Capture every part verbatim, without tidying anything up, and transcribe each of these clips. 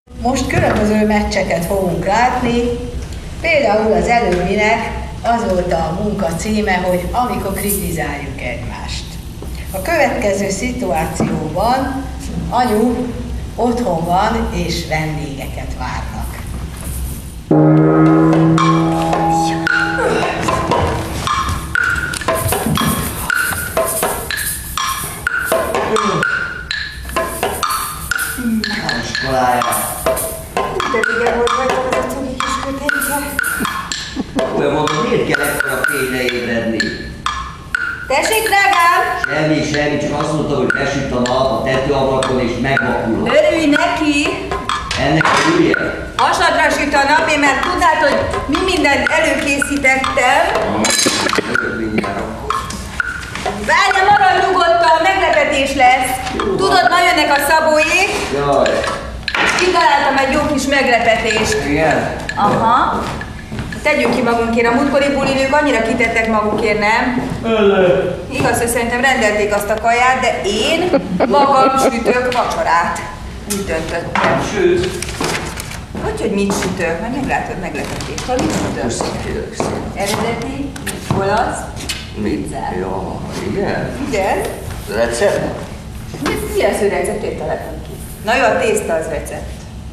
Most különböző meccseket fogunk látni, például az előbbinek az volt a munka címe, hogy amikor kritizáljuk egymást. A következő szituációban anyu otthon van és vendégeket várnak. Olyan mondom, miért kell ekkora fényre ébredni? Tessék, drágám! Semmi, semmi, csak azt mondtam, hogy besüt a nap a tetőablakon és megvakulok. Örülj neki! Ennek örülje? Hasadra süt a nap, én már tudnád, hogy mi mindent előkészítettem. Mindjárt akkor. Várja, maradj nyugodtan, meglepetés lesz. Tudod, ma jönnek a Szabóék. Jaj. Kitaláltam egy jó kis meglepetést. Igen? Aha. Tegyünk ki magunkért, a múltkori bulilők annyira kitettek magukért, nem? Ölő. Igaz, hogy szerintem rendelték azt a kaját, de én magam sütök vacsorát. Úgy döntöttem. Sőt. Hogy, hogy mit sütök? Mert meglátod meglepetést. Ha mit sütök? Eredeti, olasz, pizza. Ja, igen? Igen? Recept? Mi az ő receptét találtam ki? Na jó, a tészta az recept.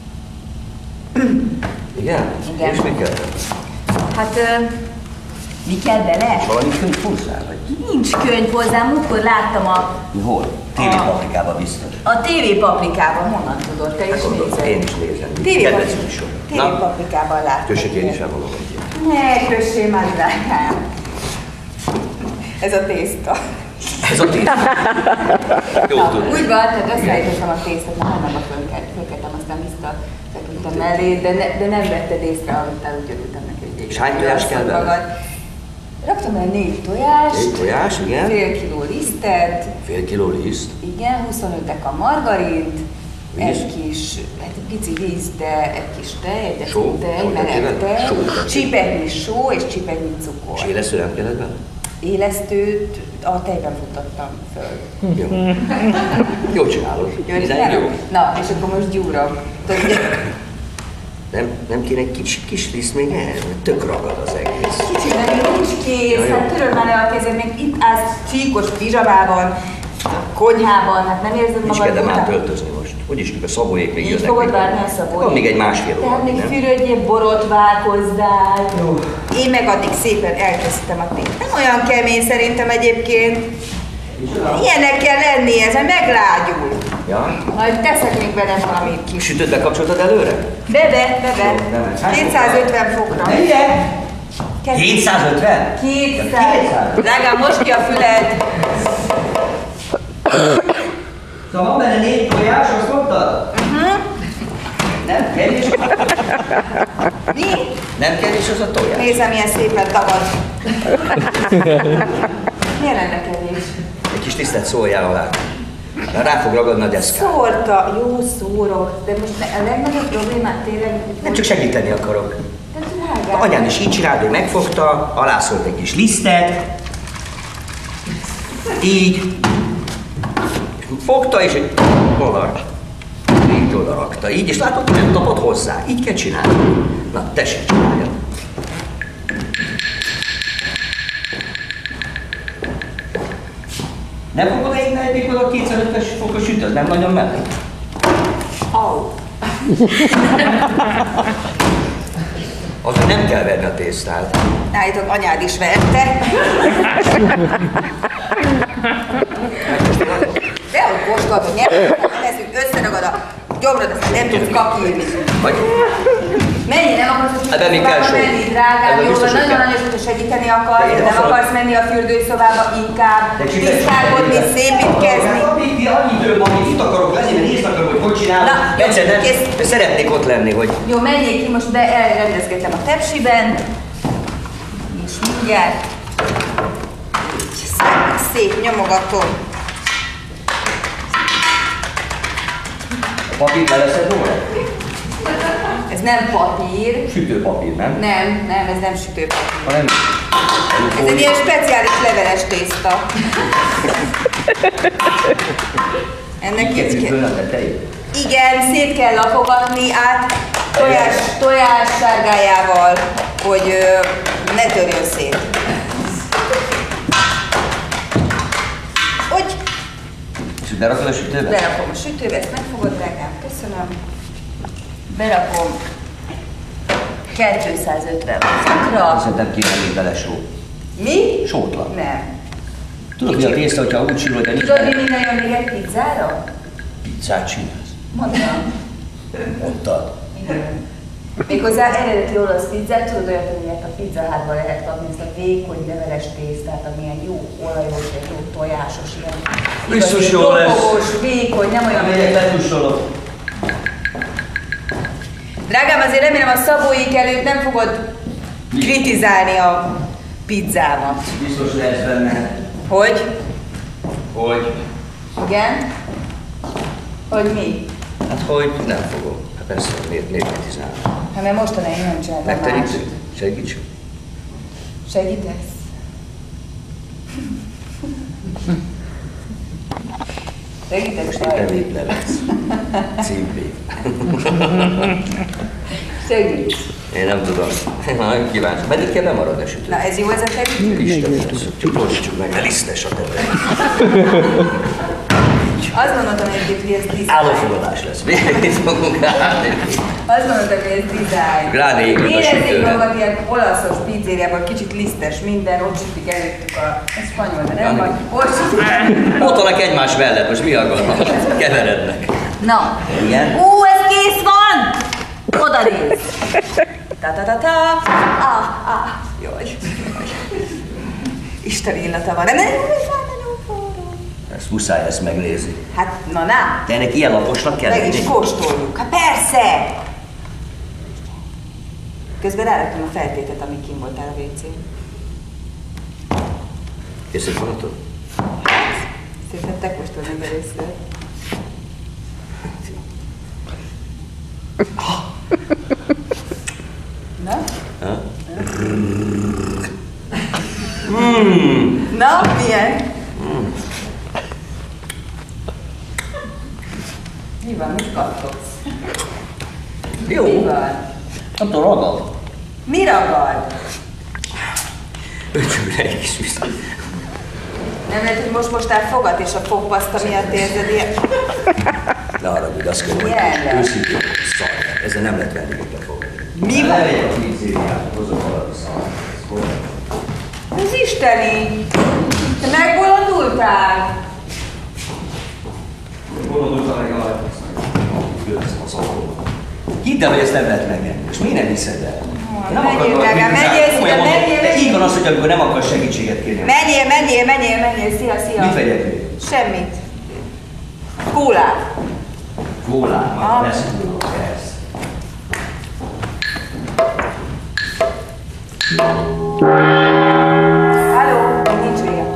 Igen? Igen. És mi kell? Hát, ö, mi kell bele? Valami könyv hozzá, vagy? Nincs könyv hozzám, múltkor láttam a... Hol? Tévépaprikában biztos. A tévépaprikában, honnan tudod? Te is nézed? Én is nézem. Tévépaprikában tévépaprikában láttam. Kössék, én is elmondom egyet. Ne, kössé már, drágám. Ez a tészta. Ez a tészta. Jó tudod. Úgy van, tehát összeállítottam a tésztát, már hajnalban fölkeltem, aztán visszafeküdtem mellé, de, ne, de nem vetted észre, amit úgy örültem neki, hogy és hány tojás kell bele? Raktam el négy tojást, Négy tojás, igen. Fél kiló lisztet, Fél kiló liszt. igen, huszonöt a margarint, Víz. egy kis, hát egy pici víz, de egy kis tej, egy Só? tej, Só meleg tettél? tej, Só tettél? csípetnyi só és csípetnyi cukor. És élesztő nem kellett bele? Élesztőt a tejben futtattam föl. Jó. Jó csinálod. Jó, Minden jó. Na, és akkor most gyúrok. Nem, nem kéne egy kis, kis liszt még ehhez, mert tök ragad az egész. Kicsit, de még nincs kész, Ja, jó. hát töröld már le a kezed, még itt állsz csíkos pizsamában, a konyhában, hát nem érzed Nincs magad kedvem után? átöltözni most. Úgyis a Szabóék még Így jönnek. fogod még. várni a Szabóék? Van még egy másfél óra. Tehát még nem? fürödjél, borotválkozzál. Jó. Én meg addig szépen elkészítem a tét. Nem olyan kemény szerintem egyébként. Ilyenek kell lenni, ez meglágyul. Ja? Majd teszek még bele valamit kis. Sütőt bekapcsoltad előre? Bebe, bebe. Jó, nem, hát- kétszázötven fokra. Igen. hétszázötven? kétszáz. Drágám, most ki a füled. Szóval van benne négy tojás, azt mondtad? Uh-huh. Nem kevés? Mi? Nem kevés az a tojás? Nézem, milyen szépen dagad. Milyen lenne kevés? Egy kis tisztelt szóljál alá. Mert rá fog ragadni a deszkára. Szórta, jó szórok, de most a legnagyobb problémát tényleg... Nem csak segíteni akarok. De drágám. Anyád is így csinált, hogy megfogta, alászólt egy kis lisztet. Így. Fogta és egy oda. Így oda rakta. Így, és látod, hogy nem tapad hozzá. Így kell csinálni. Na, tessék, csinálja. Nem fogod egyik egyik oda a kétszázötven fokos sütőt? Nem nagyon meleg? Au. Azért nem kell venni a tésztát. Állítok, anyád is verte. De hogy kóstolt, hogy nyelvet leszünk, összeragad a gyomrod, aztán nem tudsz kakírni. Vagy? Mennyi, nem akarsz a Ebben még kell fürdőszobába só. menni, drágám, Ebben jó, biztos, hogy nagyon kell. nagyon sokat segíteni akarsz, De én de nem akarok. akarsz menni a fürdőszobába inkább, De csipet- tisztálkodni, szépítkezni. Annyi idő van, hogy itt akarok lenni, mert nézd akarom, hogy hogy csinálom. Na, jó, Egyszer nem, kész. de szeretnék ott lenni, hogy... Jó, menjék ki, most be elrendezgetem a tepsiben. És mindjárt. Szép, szép nyomogatom. A papírt leveszed róla? Ez nem papír. Sütőpapír, nem? Nem, nem, ez nem sütőpapír. Hanem... Ez egy ilyen speciális leveles tészta. Ennek így Kezdjük kell. föl a tetejét. Igen, szét kell lapogatni át tojás, tojás sárgájával, hogy ö, ne törjön szét. Hogy? És berakod a sütőbe? Berakom a sütőbe, ezt megfogod, drágám, köszönöm. Berakom kétszázötven fokra. Szerintem kéne még bele só. Mi? Sótlan. Nem. Tudod, hogy a tészta, hogyha úgy sül, hogy a nincs Tudod, benne. mi minden jön még egy pizzára? Pizzát csinálsz. Mondtam. Mondtad. Igen. Méghozzá eredeti olasz pizzát, tudod olyat, amilyet a pizzahátban lehet kapni, ezt a vékony leveles tésztát, amilyen jó olajos, jó tojásos, ilyen Biztos jó lesz. Lopogós, vékony, nem olyan, Megyek, letussolom. Drágám, azért remélem a szabóik előtt nem fogod kritizálni a pizzámat. Biztos lesz benne. Hogy? Hogy? Igen? Hogy mi? Hát hogy nem fogom. Hát persze, miért, miért kritizálni? Hát mert mostanáig nem csináltam mást. Megterítünk? Segítsünk? Segítesz? Segítek, Éppen sajt. még levetsz. Címvé. Segíts. Én nem tudom. Én nagyon kíváncsi. Meddig kell bemarad a sütő? Na ez jó ez a segíts? Isten, csak gyorsítsuk meg, mert lisztes a teve. Azt gondoltam egyébként, hogy ez design. Állófogadás lesz. Mit fogunk állni? Azt gondoltam, hogy ez design. Rád égünk a Érezzék sütőre. magad ilyen olaszos pizzériában, kicsit lisztes minden, ott sütik előttük a... Ez spanyol, de nem vagy. Ott sütik. Ott vannak egymás mellett, most mi a gond? Keverednek. Na. Igen? Ú, ez kész van! Oda néz. Ta-ta-ta-ta. Ah, ah. Jaj. Isten illata van. Nem, nem, nem, nagyon forró. Ezt muszáj ezt megnézni. Hát, na, na. De ennek ilyen laposnak kell Meg is lenni? kóstoljuk. Hát persze! Közben ráraktam a feltétet, amíg kim voltál a vécén. Készült vonatod? Szerintem te kóstolj meg először. Na? Ha? Mm. Na, milyen? Mm. Mi van, mit kattogsz? Jó. Mi van? Nem tudom, ragad. Mi ragad? Öcsőre egy kis vissza. Nem lehet, hogy most mostál fogad, és a fogpaszta miatt érzed ilyen... Ne haragudj, azt kell, hogy Milyen? őszintén szar. Ezzel nem lehet vendégekbe fogadni. Mi van? Levegy a pizzériát, hozok valami szar. Ez isteni! Te megbolondultál? Bolondultam meg a hidd el, hogy ezt nem lehet megenni. És miért nem hiszed el? Nem Menjél, akarok drágám, kritizálni, menjél, komolyan mondom. menjél, De menjél. így van az, hogy amikor nem akar segítséget kérni. Menjél, menjél, menjél, menjél, szia, szia! Mit vegyek még? Semmit. Kólát. Kólát, Ah. majd lesz tudok, persze. Halló, még nincs vége.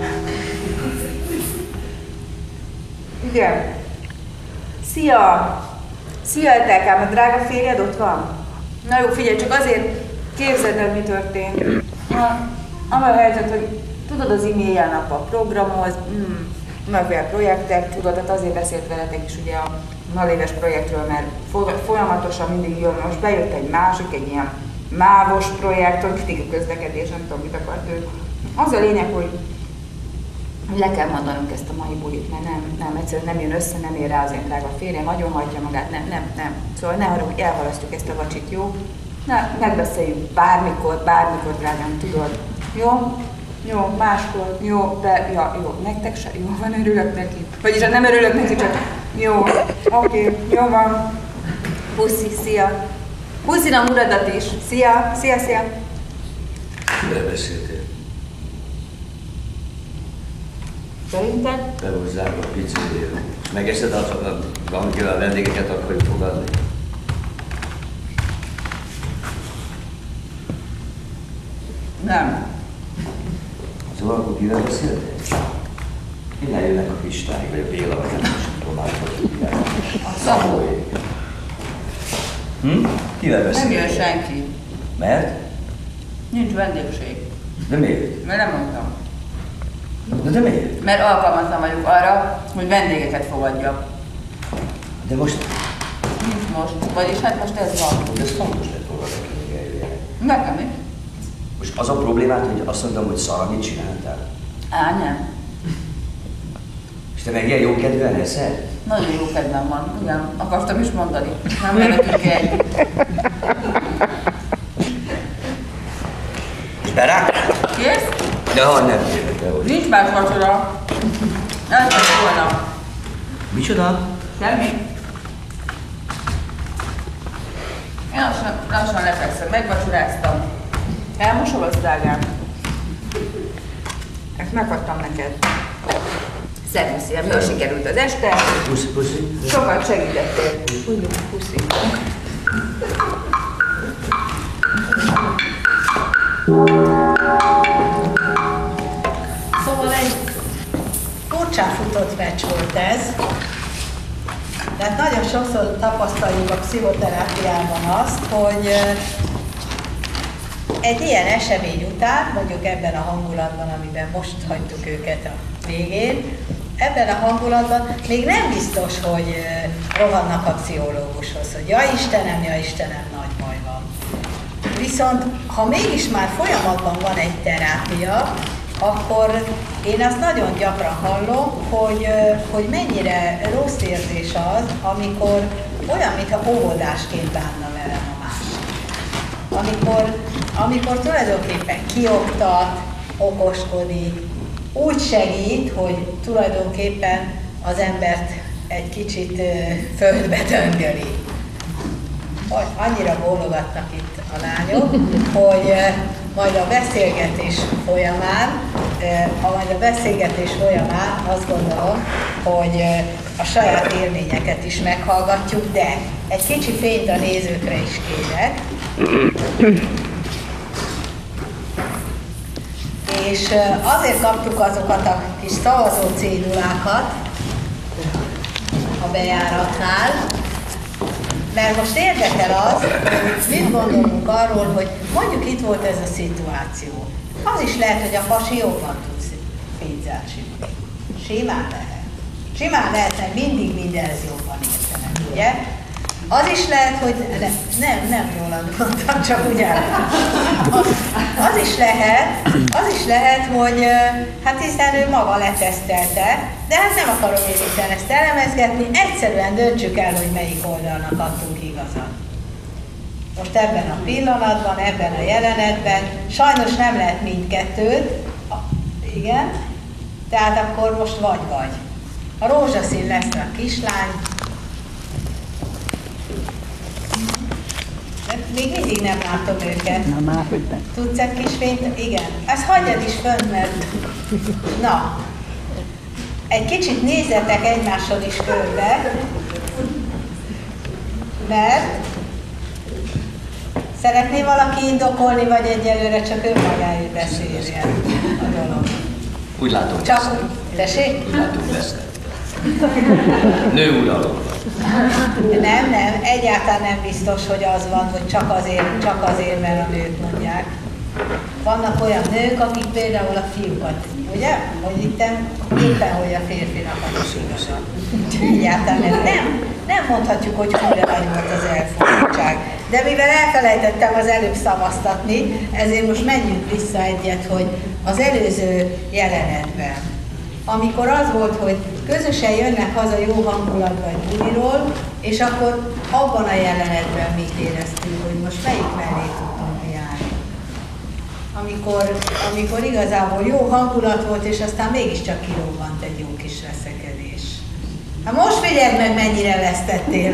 Igen. Szia! Szia, Etelkám, a drága férjed ott van? Na jó, figyelj, csak azért képzeld el, mi történt. Na, az a helyzet, hogy tudod, az e-mail nap a programoz, mm, meg a projektek, tudod, tehát azért beszélt veletek is ugye a naléves projektről, mert folyamatosan mindig jön, most bejött egy másik, egy ilyen mávos projekt, hogy kritika közlekedés, nem tudom, mit akart ő. Az a lényeg, hogy le kell mondanunk ezt a mai bulit, mert nem, nem, egyszerűen nem jön össze, nem ér rá az én drága férjem, nagyon hagyja magát, nem, nem, nem. Szóval ne arra, hogy elhalasztjuk ezt a vacsit, jó? Na, megbeszéljük bármikor, bármikor, drágám, tudod. Jó? Jó, máskor, jó, de, ja, jó, nektek se, jó van, örülök neki. Vagyis nem örülök neki, csak jó, oké, jó van. Puszi, szia. Puszina uradat is. Szia, szia, szia. Mire beszéltél? Szerinted? Behozzák a pizzériát. És megeszed az, amikor a vendégeket akarjuk fogadni. Nem. Szóval akkor kivel beszéltél? Innen jönnek a Pistáig, vagy a Béla, vagy nem is tudom már, hogy hívják. A Szabói. Hm? Kivel Nem beszéltél? jön senki. Mert? Nincs vendégség. De miért? Mert nem mondtam. De, de miért? Mert alkalmatlan vagyok arra, hogy vendégeket fogadjak. De most... Nincs most, vagyis hát most ez van. De ez fontos lett volna neki, hogy eljöjjenek. Nekem is. Most az a problémát, hogy azt mondtam, hogy Szara, mit csináltál? Á, nem. És te meg ilyen jó kedven leszel? Nagyon jó kedvem van, igen, akartam is mondani. Nem lehetünk együtt. És berák? Kész? De ha nem kérlek el, hogy... Nincs más vacsora. Eltett volna. Micsoda? Semmi. Én lassan, lassan lefekszem, megvacsoráztam. Elmosol, drágám? Ezt meghagytam neked. Szervusz, szívem, jól sikerült az este. Puszi, puszi. Sokat segítettél. Úgy, puszi. Szóval egy furcsán futott meccs volt ez, de hát nagyon sokszor tapasztaljuk a pszichoterápiában azt, hogy egy ilyen esemény után, mondjuk ebben a hangulatban, amiben most hagytuk őket a végén, ebben a hangulatban még nem biztos, hogy rohannak a pszichológushoz, hogy ja Istenem, ja Istenem, nagy baj van. Viszont ha mégis már folyamatban van egy terápia, akkor én azt nagyon gyakran hallom, hogy, hogy mennyire rossz érzés az, amikor olyan, mintha óvodásként bánna velem a másik. Amikor, amikor tulajdonképpen kioktat, okoskodik, úgy segít, hogy tulajdonképpen az embert egy kicsit földbe döngöli. Annyira bólogatnak itt a lányok, hogy majd a beszélgetés folyamán, majd a beszélgetés folyamán azt gondolom, hogy a saját élményeket is meghallgatjuk, de egy kicsi fényt a nézőkre is kérek. És azért kaptuk azokat a kis szavazó cédulákat a bejáratnál, mert most érdekel az, hogy mit gondolunk arról, hogy mondjuk itt volt ez a szituáció. Az is lehet, hogy a pasi jobban tud pizzát sütni. Simán lehet. Simán lehet, mert mindig mindenhez jobban értenek, ugye? Az is lehet, hogy ne, nem, nem rólad mondtam, csak ugye. Az, az is lehet, az is lehet, hogy hát hiszen ő maga letesztelte, de hát nem akarom én itt ezt elemezgetni, egyszerűen döntsük el, hogy melyik oldalnak adtunk igazat. Most ebben a pillanatban, ebben a jelenetben, sajnos nem lehet mindkettőt, igen, tehát akkor most vagy-vagy. A rózsaszín lesz a kislány, még mindig nem látom őket. Na már, hogy nem. Tudsz egy kis fényt? Igen. Ezt hagyjad is fönt, mert... Na. Egy kicsit nézzetek egymással is körbe. Mert... Szeretné valaki indokolni, vagy egyelőre csak önmagáért beszéljen a dolog? Úgy látom, csak... Tessék? Úgy látom, vesztett. Nő uralom. Nem, nem, egyáltalán nem biztos, hogy az van, hogy csak azért, csak azért, mert a nők mondják. Vannak olyan nők, akik például a fiúkat, ugye? Hogy itt éppen, hogy a férfinak az is igaza. Egyáltalán nem, nem, nem mondhatjuk, hogy húra nagy volt az elfogultság. De mivel elfelejtettem az előbb szavaztatni, ezért most menjünk vissza egyet, hogy az előző jelenetben, amikor az volt, hogy közösen jönnek haza jó hangulatba egy buliról, és akkor abban a jelenetben mit éreztünk, hogy most melyik mellé tudtunk járni. Amikor, amikor igazából jó hangulat volt, és aztán mégiscsak kirobbant egy jó kis veszekedés. Hát most figyeld meg, mennyire vesztettél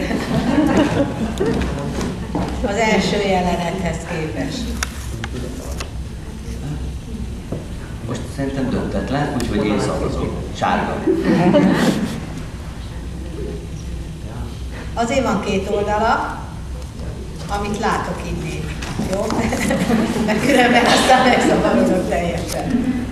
az első jelenethez képest. Most szerintem döntetlen, úgyhogy én szavazom. Sárga. Azért van két oldala, amit látok innen. Jó? Mert különben aztán megszabadulok teljesen.